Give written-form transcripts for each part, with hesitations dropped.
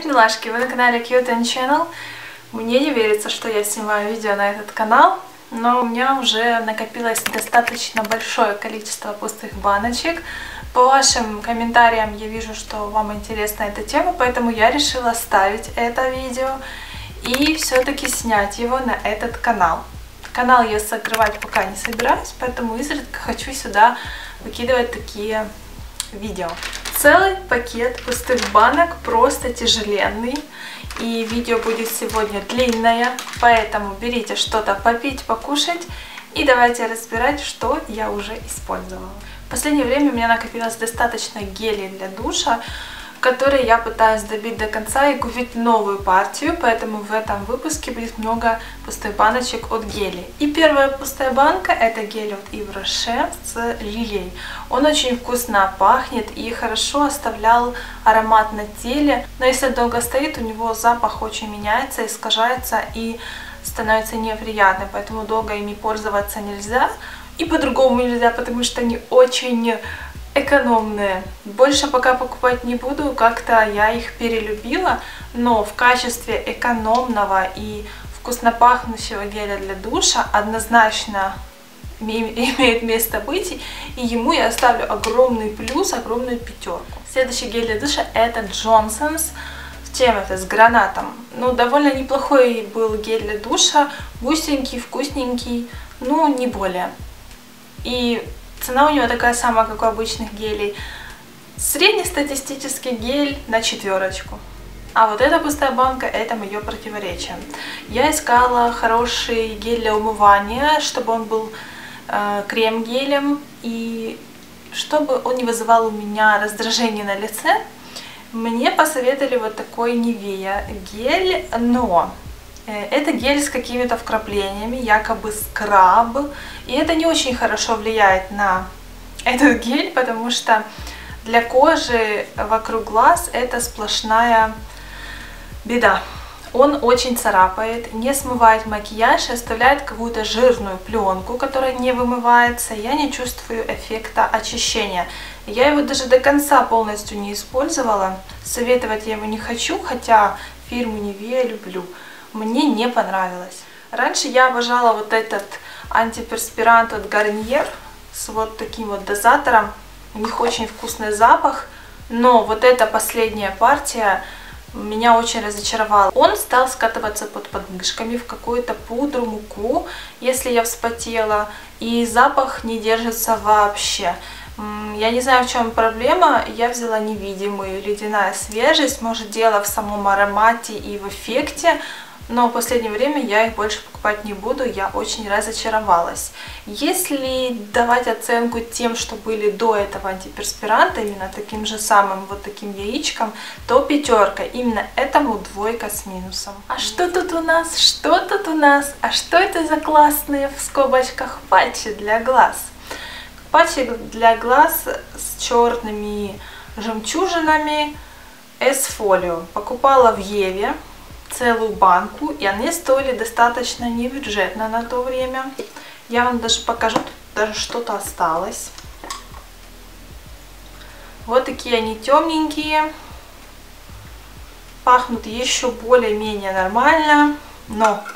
Привет, милашки! Вы на канале Cute and Channel. Мне не верится, что я снимаю видео на этот канал, но у меня уже накопилось достаточно большое количество пустых баночек. По вашим комментариям я вижу, что вам интересна эта тема, поэтому я решила ставить это видео и все-таки снять его на этот канал. Канал я закрывать пока не собираюсь, поэтому изредка хочу сюда выкидывать такие видео. Целый пакет пустых банок, просто тяжеленный. И видео будет сегодня длинное, поэтому берите что-то попить, покушать. И давайте разбирать, что я уже использовала. В последнее время у меня накопилось достаточно гелей для душа, которые я пытаюсь добить до конца и купить новую партию, поэтому в этом выпуске будет много пустых баночек от гелей. И первая пустая банка — это гель от Yves Rocher с лилией. Он очень вкусно пахнет и хорошо оставлял аромат на теле, но если долго стоит, у него запах очень меняется, искажается и становится неприятным, поэтому долго ими пользоваться нельзя. И по-другому нельзя, потому что они очень экономные. Больше пока покупать не буду, как-то я их перелюбила, но в качестве экономного и вкусно пахнущего геля для душа однозначно имеет место быть, и ему я ставлю огромный плюс, огромную пятерку. Следующий гель для душа — это Johnson's. Чем это? С гранатом. Ну, довольно неплохой был гель для душа, густенький, вкусненький, ну, не более. И цена у него такая самая, как у обычных гелей. Среднестатистический гель на 4. А вот эта пустая банка — это мое противоречие. Я искала хороший гель для умывания, чтобы он был крем-гелем, и чтобы он не вызывал у меня раздражение на лице. Мне посоветовали вот такой Nivea гель, но это гель с какими-то вкраплениями, якобы скраб. И это не очень хорошо влияет на этот гель, потому что для кожи вокруг глаз это сплошная беда. Он очень царапает, не смывает макияж и оставляет какую-то жирную пленку, которая не вымывается. Я не чувствую эффекта очищения. Я его даже до конца полностью не использовала. Советовать я его не хочу, хотя фирму Nivea люблю. Мне не понравилось. Раньше я обожала вот этот антиперспирант от Garnier с вот таким вот дозатором. У них очень вкусный запах, но вот эта последняя партия меня очень разочаровала. Он стал скатываться под подмышками в какую-то пудру, муку, если я вспотела, и запах не держится вообще. Я не знаю, в чем проблема. Я взяла невидимую ледяная свежесть. Может, дело в самом аромате и в эффекте, но в последнее время я их больше покупать не буду, я очень разочаровалась. Если давать оценку тем, что были до этого антиперспиранта, именно таким же самым вот таким яичком, то 5. Именно этому 2 с минусом. А что тут у нас? Что тут у нас? А что это за классные в скобочках патчи для глаз? Патчи для глаз с черными жемчужинами S-Folio. Покупала в Еве целую банку, и они стоили достаточно небюджетно на то время. Я вам даже покажу, тут даже что-то осталось. Вот такие они темненькие, пахнут еще более-менее нормально, но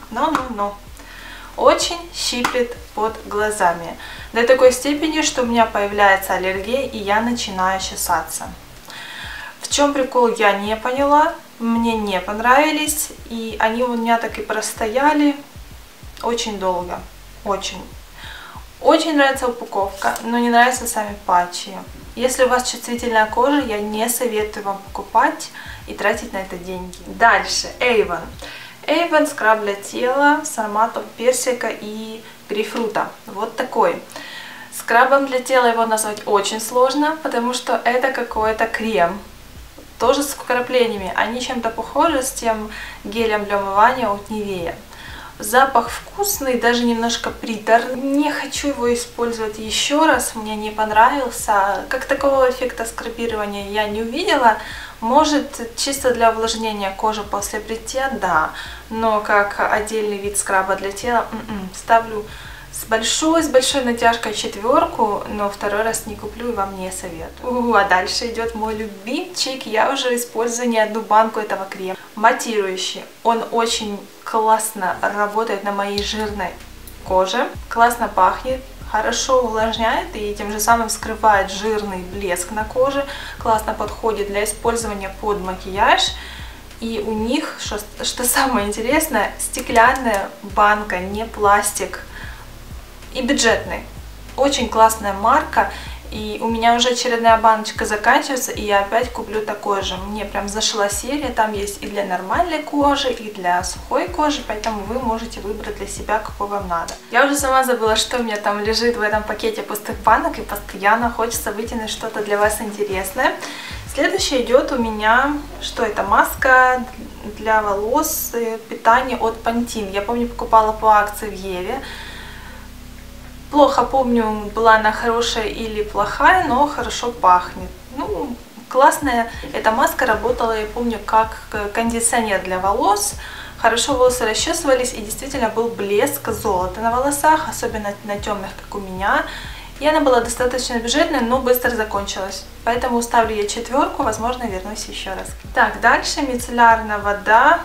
очень щиплет под глазами. До такой степени, что у меня появляется аллергия, и я начинаю чесаться. В чем прикол, я не поняла. Мне не понравились, и они у меня так и простояли очень долго. Очень. Очень нравится упаковка, но не нравятся сами патчи. Если у вас чувствительная кожа, я не советую вам покупать и тратить на это деньги. Дальше. Avon. Avon скраб для тела с ароматом персика и грейпфрута. Вот такой. Скрабом для тела его назвать очень сложно, потому что это какой-то крем. Тоже с вкраплениями. Они чем-то похожи с тем гелем для умывания от Nivea. Запах вкусный, даже немножко приторный. Не хочу его использовать еще раз, мне не понравился. Как такого эффекта скрабирования я не увидела. Может, чисто для увлажнения кожи после бритья, да. Но как отдельный вид скраба для тела, ставлю С большой натяжкой 4, но второй раз не куплю и вам не советую. А дальше идет мой любимчик. Я уже использую не одну банку этого крема. Матирующий. Он очень классно работает на моей жирной коже. Классно пахнет. Хорошо увлажняет и тем же самым скрывает жирный блеск на коже. Классно подходит для использования под макияж. И у них, что самое интересное, стеклянная банка, не пластик. И бюджетный. Очень классная марка. И у меня уже очередная баночка заканчивается, и я опять куплю такой же. Мне прям зашла серия, там есть и для нормальной кожи, и для сухой кожи, поэтому вы можете выбрать для себя, какой вам надо. Я уже сама забыла, что у меня там лежит в этом пакете пустых банок, и постоянно хочется вытянуть что-то для вас интересное. Следующее идет у меня, что это, маска для волос, питание от Pantene. Я помню, покупала по акции в Еве. Плохо помню, была она хорошая или плохая, но хорошо пахнет. Ну, классная эта маска работала, я помню, как кондиционер для волос. Хорошо волосы расчесывались, и действительно был блеск золота на волосах, особенно на темных, как у меня. И она была достаточно бюджетная, но быстро закончилась. Поэтому ставлю ей 4, возможно, вернусь еще раз. Так, дальше мицеллярная вода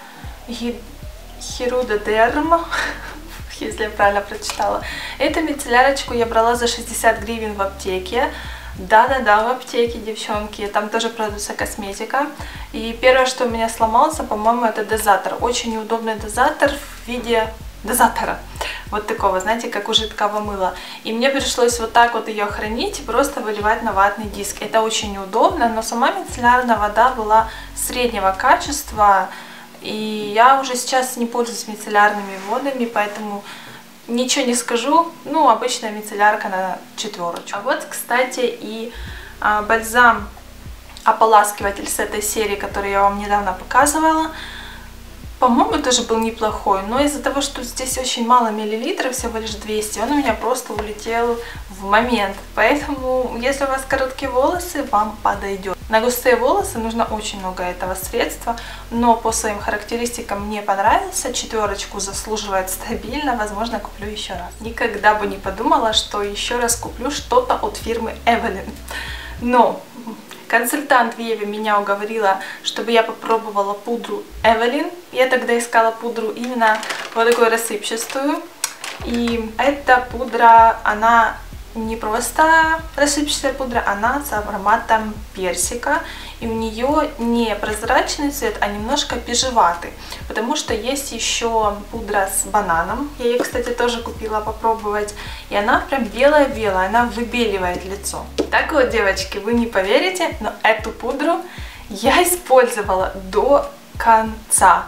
Hirudoderm, если я правильно прочитала. Эту мицеллярочку я брала за 60 гривен в аптеке. Да-да-да, в аптеке, девчонки. Там тоже продается косметика. И первое, что у меня сломался, по-моему, это дозатор. Очень неудобный дозатор в виде дозатора. Вот такого, знаете, как у жидкого мыла. И мне пришлось вот так вот ее хранить и просто выливать на ватный диск. Это очень неудобно, но сама мицеллярная вода была среднего качества. И я уже сейчас не пользуюсь мицеллярными водами, поэтому ничего не скажу. Ну, обычная мицеллярка на 4. А вот, кстати, и бальзам ополаскиватель с этой серии, который я вам недавно показывала. По-моему, тоже был неплохой, но из-за того, что здесь очень мало миллилитров, всего лишь 200, он у меня просто улетел в момент. Поэтому, если у вас короткие волосы, вам подойдет. На густые волосы нужно очень много этого средства, но по своим характеристикам мне понравился. 4 заслуживает стабильно, возможно, куплю еще раз. Никогда бы не подумала, что еще раз куплю что-то от фирмы Evelyn. Но консультант в Еве меня уговорила, чтобы я попробовала пудру Evelyn. Я тогда искала пудру именно вот такую рассыпчатую. И эта пудра, она не просто рассыпчатая пудра, она с ароматом персика. И у нее не прозрачный цвет, а немножко бежеватый. Потому что есть еще пудра с бананом. Я ее, кстати, тоже купила попробовать. И она прям белая-белая, она выбеливает лицо. Так вот, девочки, вы не поверите, но эту пудру я использовала до конца.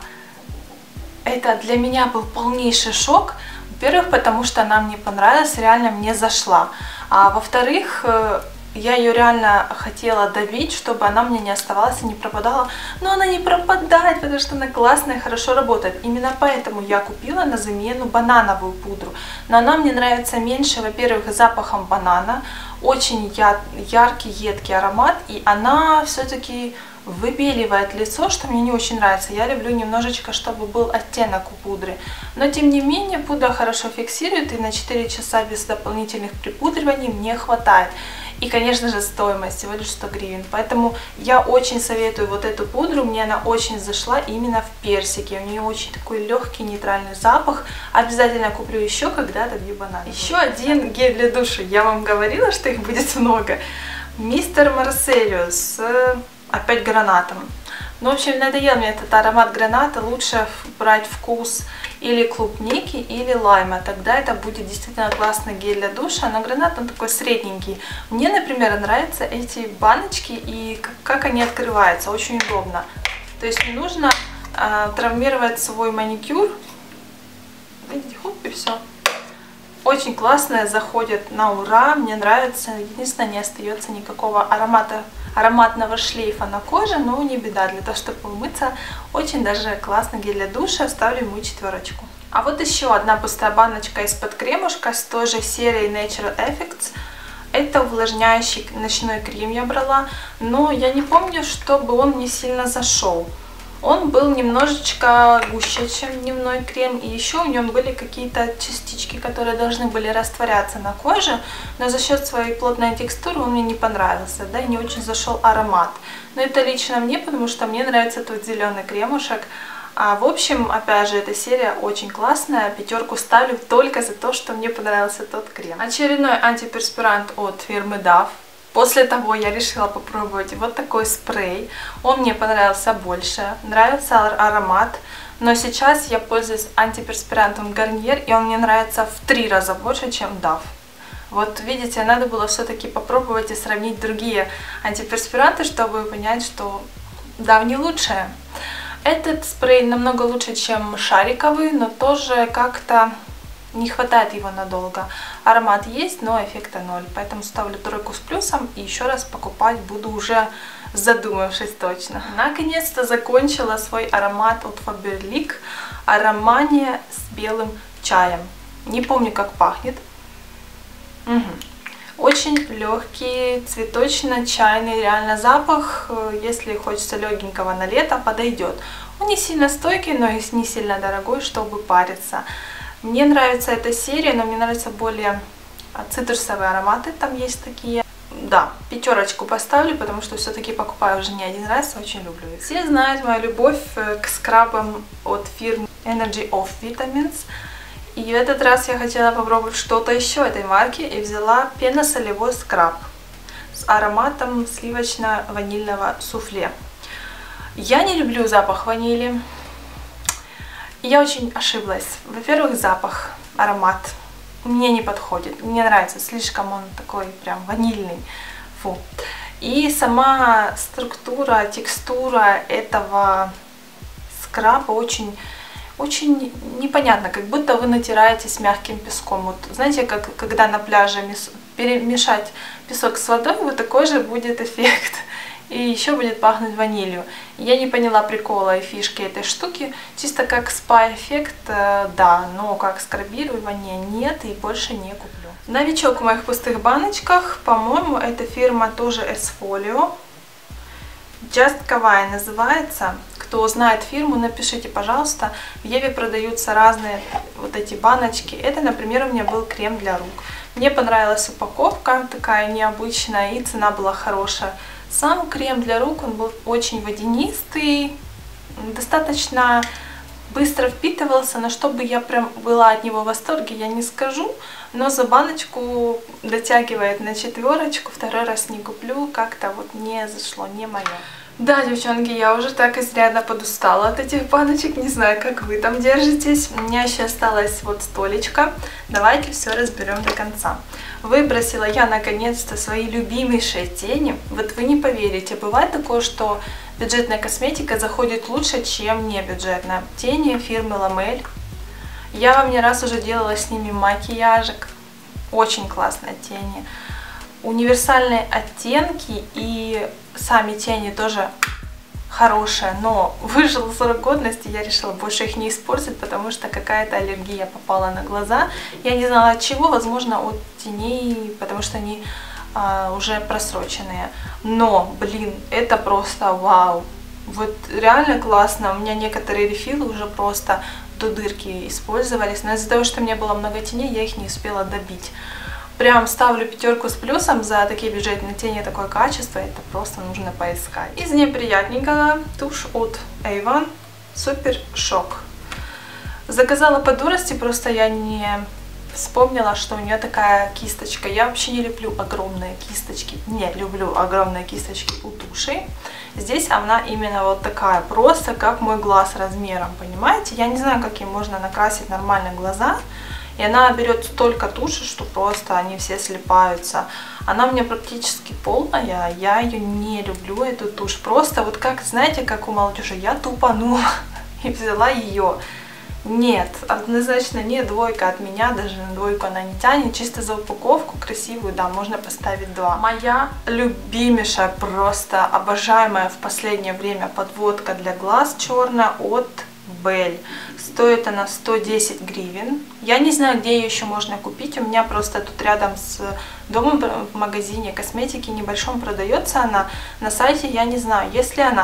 Это для меня был полнейший шок. Во-первых, потому что она мне понравилась, реально мне зашла. А во-вторых, я ее реально хотела давить, чтобы она мне не оставалась и не пропадала. Но она не пропадает, потому что она классная и хорошо работает. Именно поэтому я купила на замену банановую пудру. Но она мне нравится меньше, во-первых, запахом банана. Очень яркий, едкий аромат. И она все-таки выбеливает лицо, что мне не очень нравится. Я люблю немножечко, чтобы был оттенок у пудры. Но тем не менее, пудра хорошо фиксирует, и на 4 часа без дополнительных припудриваний мне хватает. И, конечно же, стоимость всего лишь 100 гривен. Поэтому я очень советую вот эту пудру. Мне она очень зашла именно в персике. У нее очень такой легкий нейтральный запах. Обязательно куплю еще, когда добью банан. Еще один гель для душа. Я вам говорила, что их будет много. Мистер Марселио с опять гранатом. Ну, в общем, надоел мне этот аромат граната. Лучше брать вкус или клубники, или лайма. Тогда это будет действительно классный гель для душа. Но гранат, он такой средненький. Мне, например, нравятся эти баночки и как они открываются. Очень удобно. То есть не нужно травмировать свой маникюр. Видите, хоп, и все. Очень классная, заходит на ура. Мне нравится. Единственное, не остается никакого ароматного шлейфа на коже, но не беда, для того, чтобы умыться, очень даже классный гель для душа, ставлю ему 4. А вот еще одна пустая баночка из-под кремушка с той же серии Natural Effects. Это увлажняющий ночной крем я брала, но я не помню, чтобы он мне сильно зашел. Он был немножечко гуще, чем дневной крем, и еще в нем были какие-то частички, которые должны были растворяться на коже, но за счет своей плотной текстуры он мне не понравился, да, и не очень зашел аромат. Но это лично мне, потому что мне нравится тот зеленый кремушек. В общем, опять же, эта серия очень классная, 5 ставлю только за то, что мне понравился тот крем. Очередной антиперспирант от фирмы Dove. После того я решила попробовать вот такой спрей. Он мне понравился больше, нравится аромат. Но сейчас я пользуюсь антиперспирантом Garnier, и он мне нравится в 3 раза больше, чем Dove. Вот видите, надо было все-таки попробовать и сравнить другие антиперспиранты, чтобы понять, что Dove не лучшее. Этот спрей намного лучше, чем шариковый, но тоже как-то не хватает его надолго. Аромат есть, но эффекта 0, поэтому ставлю 3 с плюсом и еще раз покупать буду уже задумавшись точно. Наконец-то закончила свой аромат от Faberlic Armani с белым чаем. Не помню, как пахнет. Очень легкий, цветочно-чайный реально запах. Если хочется легенького на лето, подойдет. Он не сильно стойкий, но и не сильно дорогой, чтобы париться. Мне нравится эта серия, но мне нравятся более цитрусовые ароматы, там есть такие. Да, 5 поставлю, потому что все-таки покупаю уже не один раз, очень люблю их. Все знают мою любовь к скрабам от фирмы Energy of Vitamins. И в этот раз я хотела попробовать что-то еще этой марки и взяла пеносолевой скраб с ароматом сливочно-ванильного суфле. Я не люблю запах ванили. Я очень ошиблась. Во-первых, запах, аромат мне не подходит. Мне нравится, слишком он такой прям ванильный. Фу. И сама структура, текстура этого скраба очень непонятно, как будто вы натираете с мягким песком. Вот знаете, как когда на пляже перемешать песок с водой, вот такой же будет эффект. И еще будет пахнуть ванилью. Я не поняла прикола и фишки этой штуки. Чисто как спа-эффект, да, но как скрабирование нет и больше не куплю. Новичок в моих пустых баночках, по-моему, эта фирма тоже S-Folio. Just Kawaii называется. Кто знает фирму, напишите, пожалуйста. В Еве продаются разные вот эти баночки. Это, например, у меня был крем для рук. Мне понравилась упаковка, такая необычная, и цена была хорошая. Сам крем для рук, он был очень водянистый, достаточно быстро впитывался, но чтобы я прям была от него в восторге, я не скажу. Но за баночку дотягивает на 4, 2 раз не куплю, как-то вот не зашло, не мое. Да, девчонки, я уже так изрядно подустала от этих баночек, не знаю, как вы там держитесь. У меня еще осталась вот столечко, давайте все разберем до конца. Выбросила я наконец-то свои любимейшие тени. Вот вы не поверите, бывает такое, что бюджетная косметика заходит лучше, чем не бюджетная. Тени фирмы Ламель. Я вам не раз уже делала с ними макияжик. Очень классные тени. Универсальные оттенки и сами тени тоже хорошие, но выжил срок годности, я решила больше их не использовать, потому что какая-то аллергия попала на глаза. Я не знала от чего, возможно от теней, потому что они уже просроченные. Но, блин, это просто вау. Вот реально классно. У меня некоторые рефилы уже просто до дырки использовались, но из-за того, что у меня было много теней, я их не успела добить. Прям ставлю 5 с плюсом за такие бюджетные тени, такое качество, это просто нужно поискать. Из неприятненького тушь от Avon Супер Шок. Заказала по дурости, просто я не вспомнила, что у нее такая кисточка. Я вообще не люблю огромные кисточки, не люблю огромные кисточки у тушей. Здесь она именно вот такая, просто как мой глаз размером, понимаете? Я не знаю, как ей можно накрасить нормально глаза. И она берет столько туши, что просто они все слипаются. Она у меня практически полная, я ее не люблю, эту тушь. Просто вот как, знаете, как у молодежи, я тупанула и взяла ее. Нет, однозначно не 2 от меня, даже на 2 она не тянет. Чисто за упаковку красивую, да, можно поставить 2. Моя любимейшая, просто обожаемая в последнее время подводка для глаз черная от Бель. Стоит она 110 гривен. Я не знаю, где ее еще можно купить. У меня просто тут рядом с домом в магазине косметики небольшом продается она. На сайте я не знаю. Если она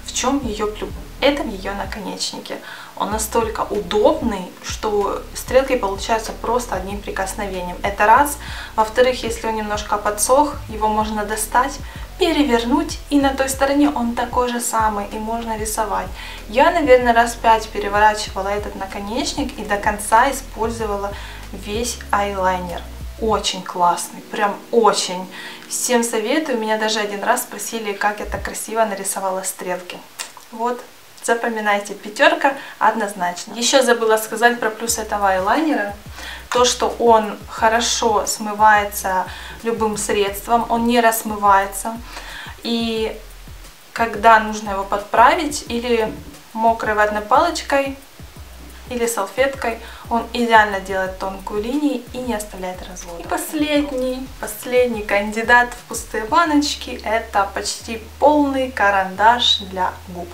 В чем ее плюс? Это в ее наконечнике. Он настолько удобный, что стрелки получаются просто одним прикосновением. Это раз. Во-вторых, если он немножко подсох, его можно достать, перевернуть, и на той стороне он такой же самый, и можно рисовать. Я, наверное, раз 5 переворачивала этот наконечник и до конца использовала весь айлайнер. Очень классный, прям очень. Всем советую. Меня даже один раз спросили, как я так красиво нарисовала стрелки. Вот, запоминайте, 5 однозначно. Еще забыла сказать про плюс этого айлайнера. То, что он хорошо смывается любым средством, он не рассмывается. И когда нужно его подправить, или мокрой ватной палочкой, или салфеткой, он идеально делает тонкую линию и не оставляет развода. И последний кандидат в пустые баночки — это почти полный карандаш для губ.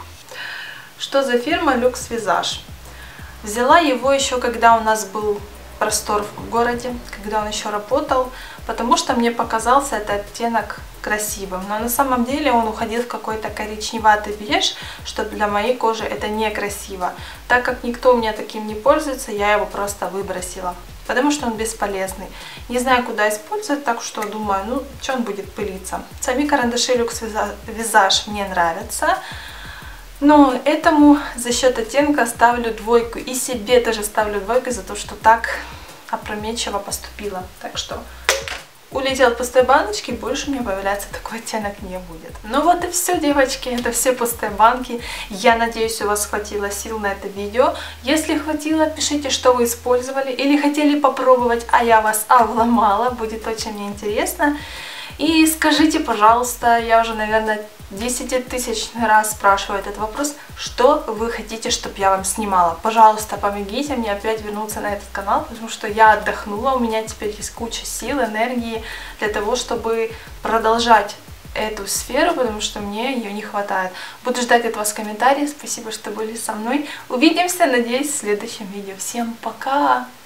Что за фирма Luxe Visage? Взяла его еще когда у нас был простор в городе, когда он еще работал, потому что мне показался этот оттенок красивым. Но на самом деле он уходил в какой-то коричневатый беж, что для моей кожи это некрасиво. Так как никто у меня таким не пользуется, я его просто выбросила, потому что он бесполезный. Не знаю, куда использовать, так что думаю, ну, что он будет пылиться. Сами карандаши Luxe Visage мне нравятся. Но этому за счет оттенка ставлю 2, и себе тоже ставлю 2 за то, что так опрометчиво поступила. Так что улетел в пустые баночки, больше у меня появляться такой оттенок не будет. Ну вот и все, девочки, это все пустые банки. Я надеюсь, у вас хватило сил на это видео. Если хватило, пишите, что вы использовали или хотели попробовать, а я вас обломала, будет очень мне интересно. И скажите, пожалуйста, я уже, наверное, 10-тысячный раз спрашиваю этот вопрос, что вы хотите, чтобы я вам снимала. Пожалуйста, помогите мне опять вернуться на этот канал, потому что я отдохнула, у меня теперь есть куча сил, энергии для того, чтобы продолжать эту сферу, потому что мне ее не хватает. Буду ждать от вас комментариев, спасибо, что были со мной. Увидимся, надеюсь, в следующем видео. Всем пока!